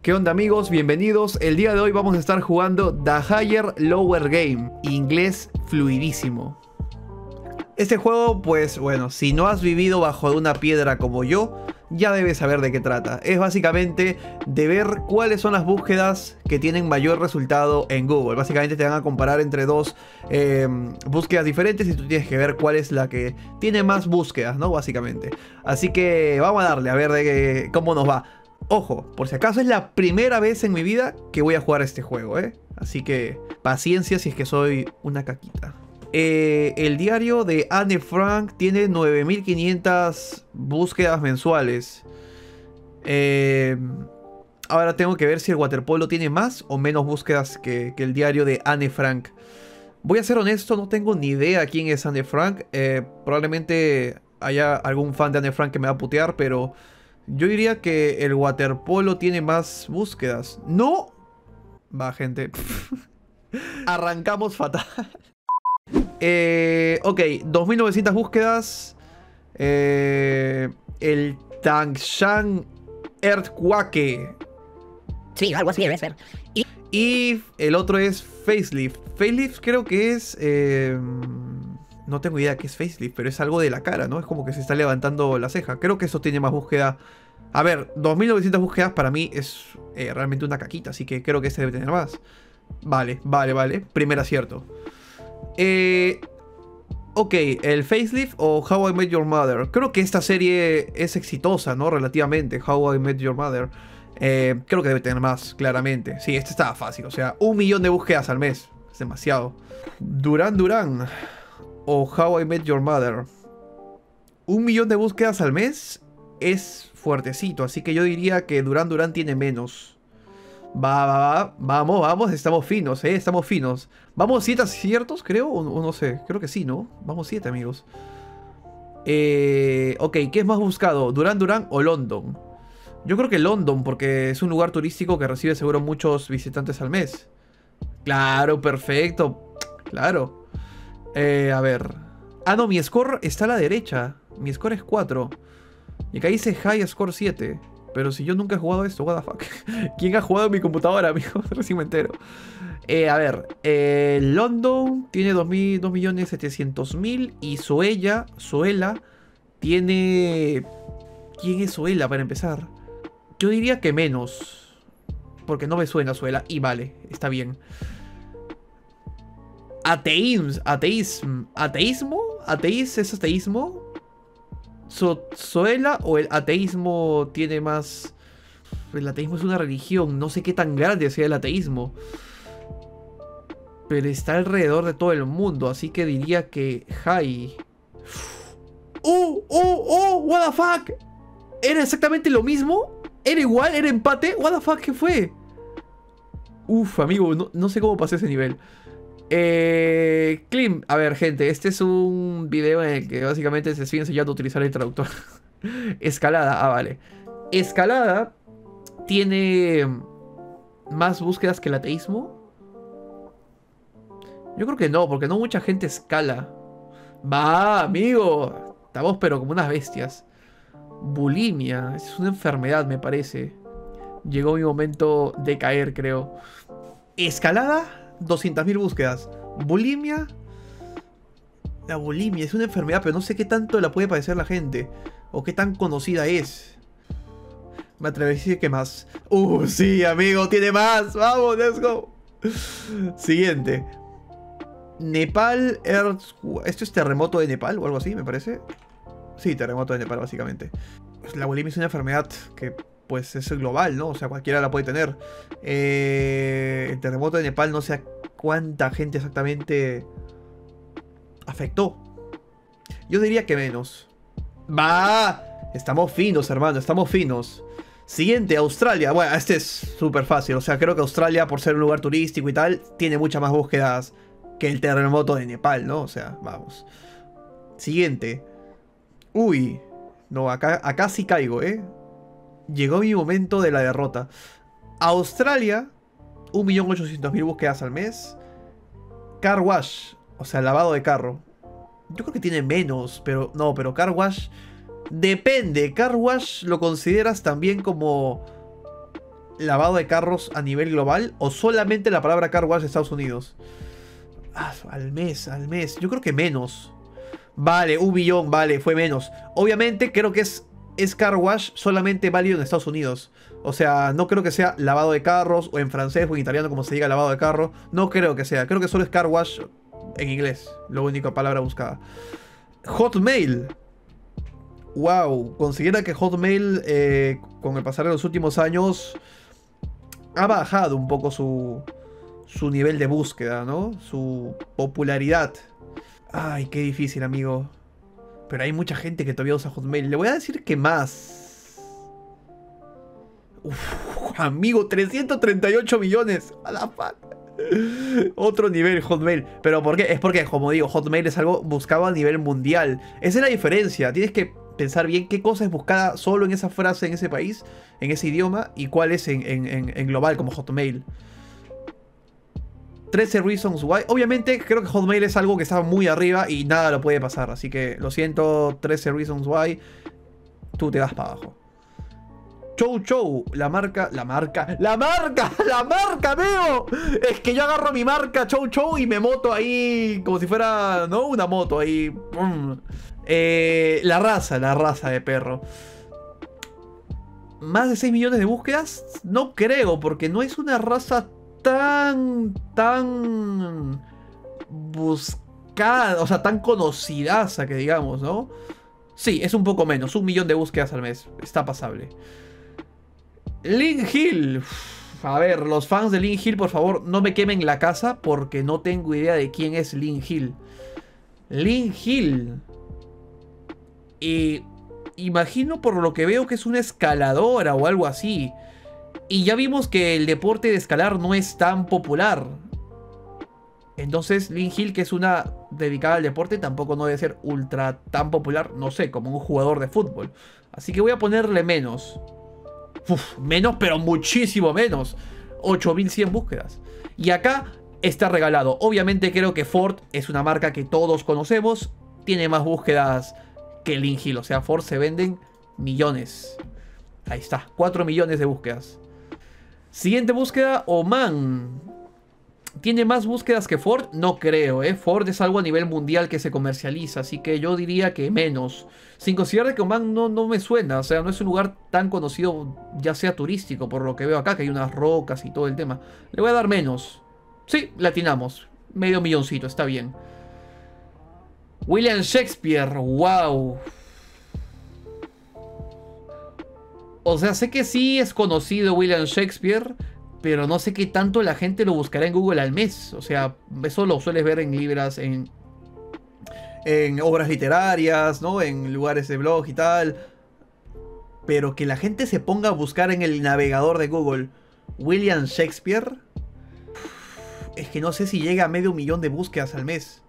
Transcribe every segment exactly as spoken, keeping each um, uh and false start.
¿Qué onda amigos? Bienvenidos. El día de hoy vamos a estar jugando The Higher Lower Game, inglés fluidísimo. Este juego, pues bueno, si no has vivido bajo una piedra como yo, ya debes saber de qué trata. Es básicamente de ver cuáles son las búsquedas que tienen mayor resultado en Google. Básicamente te van a comparar entre dos eh, búsquedas diferentes y tú tienes que ver cuál es la que tiene más búsquedas, ¿no? Básicamente. Así que vamos a darle a ver de qué, cómo nos va. Ojo, por si acaso es la primera vez en mi vida que voy a jugar este juego, ¿eh? Así que paciencia si es que soy una caquita. Eh, el diario de Anne Frank tiene nueve mil quinientas búsquedas mensuales. Eh, ahora tengo que ver si el waterpolo tiene más o menos búsquedas que, que el diario de Anne Frank. Voy a ser honesto, no tengo ni idea quién es Anne Frank. Eh, probablemente haya algún fan de Anne Frank que me va a putear, pero yo diría que el waterpolo tiene más búsquedas. ¡No! Va, gente. Arrancamos fatal. Eh, ok, dos mil novecientas búsquedas. Eh, el Tangshan Earthquake. Sí, algo así debe ser. Y, y el otro es Facelift. Facelift creo que es... Eh, no tengo idea qué es Facelift, pero es algo de la cara, ¿no? Es como que se está levantando la ceja. Creo que eso tiene más búsqueda. A ver, dos mil novecientas búsquedas para mí es eh, realmente una caquita, así que creo que este debe tener más. Vale, vale, vale. Primer acierto. Eh, ok, el Facelift o How I Met Your Mother. Creo que esta serie es exitosa, ¿no? Relativamente, How I Met Your Mother. Eh, creo que debe tener más, claramente. Sí, este estaba fácil, o sea, un millón de búsquedas al mes. Es demasiado. Duran Duran o How I Met Your Mother. Un millón de búsquedas al mes es fuertecito, así que yo diría que Duran Duran tiene menos. Va, va, va, vamos, vamos, estamos finos, eh, estamos finos. ¿Vamos siete aciertos, creo? O, o no sé, creo que sí, ¿no? Vamos siete, amigos. Eh, ok, ¿qué es más buscado? ¿Duran Duran o London? Yo creo que London, porque es un lugar turístico que recibe seguro muchos visitantes al mes. Claro, perfecto. Claro. Eh, a ver. Ah, no, mi score está a la derecha. Mi score es cuatro. Y acá dice High Score siete. Pero si yo nunca he jugado esto, what the fuck. ¿Quién ha jugado en mi computadora, amigo? Recién me entero. Eh, a ver, eh, London tiene dos millones setecientos mil. Y Zoella, Zoella tiene... ¿Quién es Zoella para empezar? Yo diría que menos. Porque no me suena Zoella. Y vale, está bien. Ateísmo. Ateísmo. ¿Ateísmo? ¿Ateís es ateísmo? ¿Zoella o el ateísmo tiene más? El ateísmo es una religión. No sé qué tan grande sea el ateísmo. Pero está alrededor de todo el mundo. Así que diría que High. ¡Oh! ¡Oh! ¡Oh! ¿What the fuck? ¿Era exactamente lo mismo? ¿Era igual? ¿Era empate? ¿What the fuck? ¿Qué fue? Uf, amigo. No, no sé cómo pasé ese nivel. Eh, Klim, a ver gente, este es un video en el que básicamente se sigue enseñando a utilizar el traductor. Escalada, ah vale. Escalada tiene más búsquedas que el ateísmo. Yo creo que no, porque no mucha gente escala. Va, amigo. Estamos pero como unas bestias. Bulimia, es una enfermedad me parece. Llegó mi momento de caer, creo. Escalada, doscientas mil búsquedas. Bulimia. La bulimia es una enfermedad, pero no sé qué tanto la puede padecer la gente. O qué tan conocida es. Me atrevo a decir que más. Uh, sí, amigo, tiene más. Vamos, let's go. Siguiente. Nepal Earth... ¿Esto es terremoto de Nepal o algo así, me parece? Sí, terremoto de Nepal, básicamente. La bulimia es una enfermedad que... pues es global, ¿no? O sea, cualquiera la puede tener. Eh, el terremoto de Nepal, no sé a cuánta gente exactamente afectó. Yo diría que menos. ¡Va! Estamos finos, hermano, estamos finos. Siguiente, Australia. Bueno, este es súper fácil. O sea, creo que Australia, por ser un lugar turístico y tal, tiene muchas más búsquedas que el terremoto de Nepal, ¿no? O sea, vamos. Siguiente. Uy. No, acá, acá sí caigo, ¿eh? Llegó mi momento de la derrota. Australia, un millón ochocientas mil búsquedas al mes. Car wash, o sea, lavado de carro. Yo creo que tiene menos, pero no, pero car wash depende. Car wash lo consideras también como lavado de carros a nivel global o solamente la palabra car wash de Estados Unidos? Ah, al mes, al mes. Yo creo que menos. Vale, un billón, vale, fue menos. Obviamente creo que es, es car wash solamente válido en Estados Unidos. O sea, no creo que sea lavado de carros o en francés o en italiano como se diga lavado de carro. No creo que sea. Creo que solo es car wash en inglés. La única palabra buscada. Hotmail. Wow. Considera que Hotmail eh, con el pasar de los últimos años ha bajado un poco su, su nivel de búsqueda, ¿no? Su popularidad. Ay, qué difícil, amigo. Pero hay mucha gente que todavía usa Hotmail. Le voy a decir que más. Uf, amigo, trescientos treinta y ocho millones. A la fuck. Otro nivel Hotmail. ¿Pero por qué? Es porque, como digo, Hotmail es algo buscado a nivel mundial. Esa es la diferencia. Tienes que pensar bien qué cosa es buscada solo en esa frase, en ese país, en ese idioma, y cuál es en, en, en, en global, como Hotmail. trece Reasons Why. Obviamente creo que Hotmail es algo que está muy arriba y nada lo puede pasar. Así que lo siento, trece Reasons Why. Tú te vas para abajo. Chow Chow, la marca, la marca, la marca, la marca, amigo. Es que yo agarro mi marca Chow Chow y me moto ahí como si fuera, ¿no? Una moto ahí. Eh, la raza, la raza de perro. ¿Más de seis millones de búsquedas? No creo, porque no es una raza tan, tan buscada, o sea, tan conocidaza que digamos, ¿no? Sí, es un poco menos, un millón de búsquedas al mes, está pasable. Lynn Hill. A ver, los fans de Lynn Hill, por favor, no me quemen la casa porque no tengo idea de quién es Lynn Hill. Lynn Hill. Y imagino por lo que veo que es una escaladora o algo así. Y ya vimos que el deporte de escalar no es tan popular. Entonces Lynn Hill, que es una dedicada al deporte, tampoco no debe ser ultra tan popular, no sé, como un jugador de fútbol. Así que voy a ponerle menos. Uf, menos, pero muchísimo menos. ocho mil cien búsquedas. Y acá está regalado. Obviamente creo que Ford es una marca que todos conocemos. Tiene más búsquedas que Lynn Hill. O sea, Ford se venden millones. Ahí está, cuatro millones de búsquedas. Siguiente búsqueda, Oman. ¿Tiene más búsquedas que Ford? No creo, ¿eh? Ford es algo a nivel mundial que se comercializa, así que yo diría que menos. Sin considerar que Oman no, no me suena, o sea, no es un lugar tan conocido, ya sea turístico, por lo que veo acá, que hay unas rocas y todo el tema. Le voy a dar menos. Sí, latinamos. Medio milloncito, está bien. William Shakespeare, wow. O sea, sé que sí es conocido William Shakespeare, pero no sé qué tanto la gente lo buscará en Google al mes. O sea, eso lo sueles ver en libras, en, en obras literarias, ¿no? En lugares de blog y tal. Pero que la gente se ponga a buscar en el navegador de Google William Shakespeare, es que no sé si llega a medio millón de búsquedas al mes.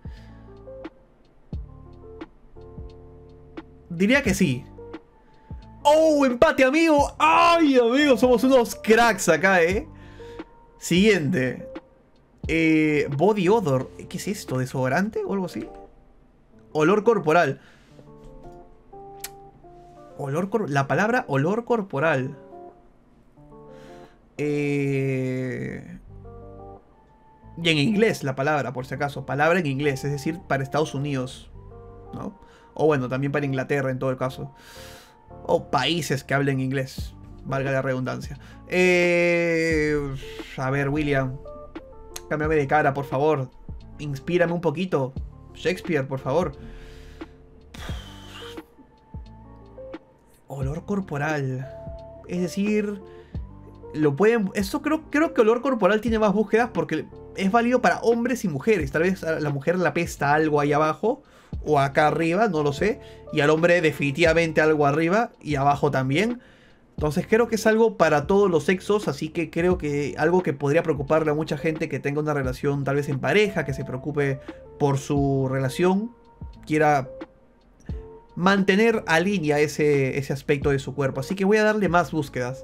Diría que sí. ¡Oh, empate, amigo! ¡Ay, amigo! Somos unos cracks acá, ¿eh? Siguiente. Eh, body odor. ¿Qué es esto? ¿Desodorante o algo así? Olor corporal. Olor cor La palabra olor corporal. Eh... Y en inglés la palabra, por si acaso. Palabra en inglés, es decir, para Estados Unidos, ¿no? O bueno, también para Inglaterra en todo el caso. O países que hablen inglés. Valga la redundancia. Eh, a ver, William. Cámbiame de cara, por favor. Inspírame un poquito. Shakespeare, por favor. Olor corporal. Es decir, lo pueden... Esto creo, creo que olor corporal tiene más búsquedas porque es válido para hombres y mujeres. Tal vez a la mujer le apesta algo ahí abajo o acá arriba, no lo sé. Y al hombre definitivamente algo arriba y abajo también. Entonces creo que es algo para todos los sexos, así que creo que algo que podría preocuparle a mucha gente que tenga una relación tal vez en pareja, que se preocupe por su relación, quiera mantener a línea ese, ese aspecto de su cuerpo. Así que voy a darle más búsquedas.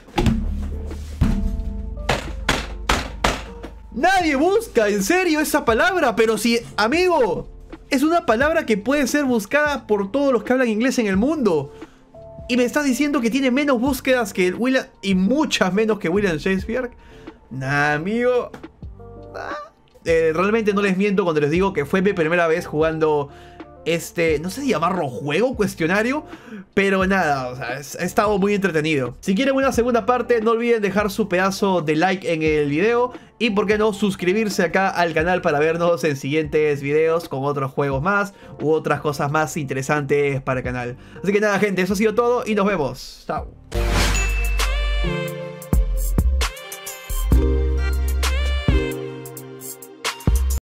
Nadie busca, en serio, esa palabra, pero si, amigo, es una palabra que puede ser buscada por todos los que hablan inglés en el mundo. Y me estás diciendo que tiene menos búsquedas que William... Y muchas menos que William Shakespeare. Nah, amigo. Nah. Eh, realmente no les miento cuando les digo que fue mi primera vez jugando este, no sé si llamarlo juego, cuestionario, pero nada, o sea, ha estado muy entretenido. Si quieren una segunda parte, no olviden dejar su pedazo de like en el video y por qué no suscribirse acá al canal para vernos en siguientes videos con otros juegos más u otras cosas más interesantes para el canal. Así que nada, gente, eso ha sido todo y nos vemos. Chao.